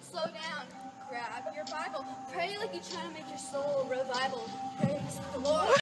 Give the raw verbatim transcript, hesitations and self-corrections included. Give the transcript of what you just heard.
slow down. Grab your Bible. Pray like you're trying to make your soul revival. Praise the Lord.